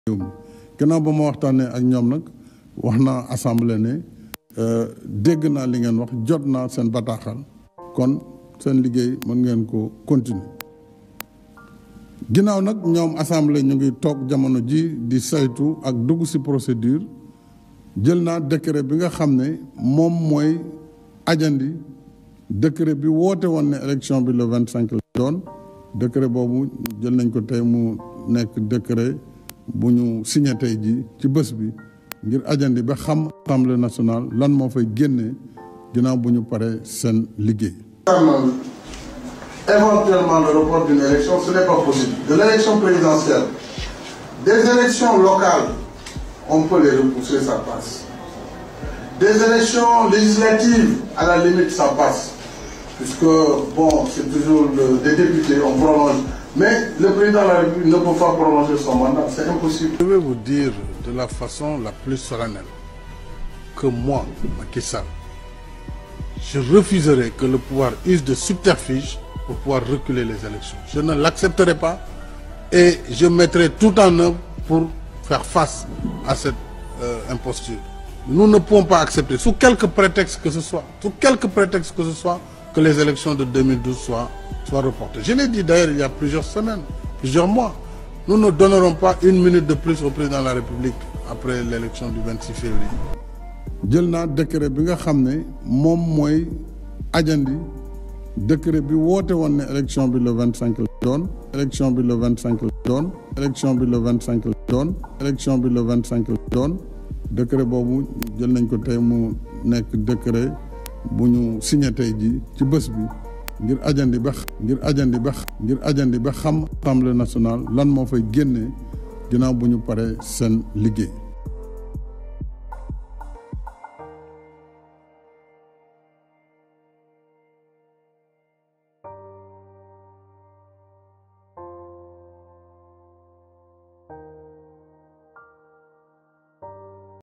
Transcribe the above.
réew mi gannaaw ba ma waxtaanee ak ñoom nag wax naa assemblée ne dégg naa li ngeen wax jot naa seen bataaxal kon seen liggéey mën ngeen ko continuer ginnaaw nag ñoom assemblée ñu ngi toog jamono ji di saytu ak dugg ci procédure jël naa décret bi nga xam ne moom mooy ajandi décret bi woote woon ne élection bi le 25 la doon décret boobu jël nañ ko tey mu nekk décret bu ñu signé tey ji ci bés bi ngir ajandi ba xam assemblée nationale lan moo fay génnee ginnaaw bu ñu paree seen liggéey. Éventuellement le report d'une élection, ce n'est pas possible. De l'élection présidentielle, des élections locales, on peut les repousser, ça passe. Des élections législatives, à la limite, ça passe. Puisque, bon, c'est toujours des députés, on prolonge. Mais le président de la République ne peut pas prolonger son mandat, c'est impossible. Je vais vous dire de la façon la plus solennelle que moi, Macky Sall, je refuserai que le pouvoir use de subterfuge pour pouvoir reculer les élections. Je ne l'accepterai pas et je mettrai tout en œuvre pour faire face à cette imposture. Nous ne pouvons pas accepter, sous quelque prétexte que ce soit, que les élections de 2012 soient reportées. Je l'ai dit d'ailleurs il y a plusieurs semaines, plusieurs mois. Nous ne donnerons pas une minute de plus au président de la République après l'élection du 26 février. jël naa décret bi nga xam ne moom mooy ajandi décret bi woote woon ne élection bi le 25 la doon élection bi le 25 la doon élection bi le 25 la doon élection bi le 25 la doon décret boobu jël nañ ko tey mu nekk décret bu ñu signé tey ji ci bés bi ngir ajandi ba xam assemblée nationale lan moo fay génnee ginnaaw bu ñu paree seen liggéey.